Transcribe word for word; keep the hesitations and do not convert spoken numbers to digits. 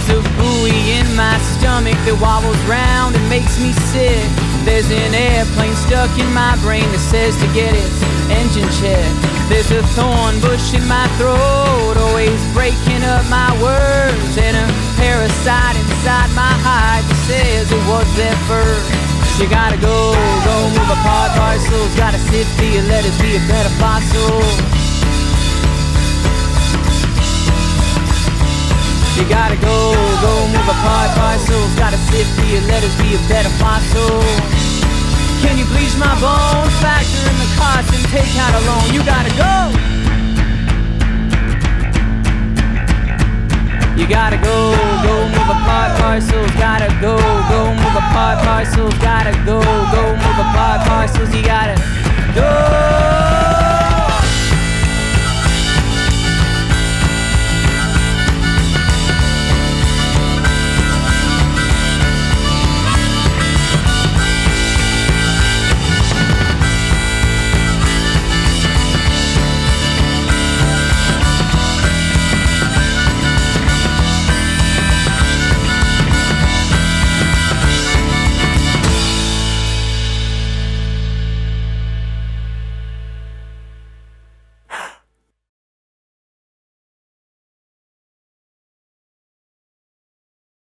There's a buoy in my stomach that wobbles round and makes me sick. There's an airplane stuck in my brain that says to get its engine checked. There's a thorn bush in my throat, always breaking up my words, and a parasite inside my heart that says it was there first. You gotta go, go move apart parcels, gotta sit for your letters, be a better fossil. You gotta go, go move apart parcels, gotta sit for your letters, be a better fossil. Can you bleach my bones, factor in the cost and take out a loan? You gotta go. You gotta go, go move apart parcels, gotta go, go move apart parcels, gotta go.